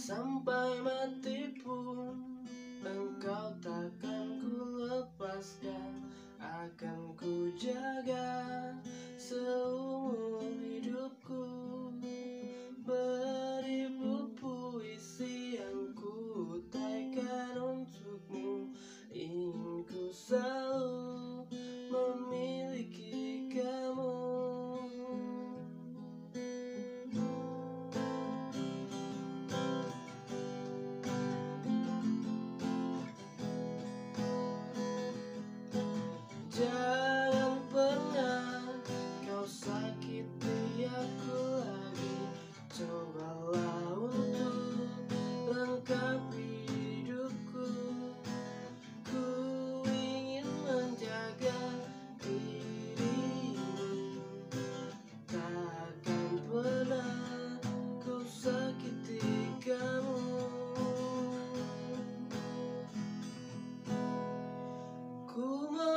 Sampai mati pun engkau takkan ku lepaskan. Akan ku jaga seumur hidupku. Beribu puisi yang ku taikan untukmu. Ingin ku selalu memiliki kamu. Jangan pernah kau sakiti aku lagi. Cobalah untuk lengkapi hidupku. Ku ingin menjaga dirimu. Takkan pernah ku sakiti kamu. Ku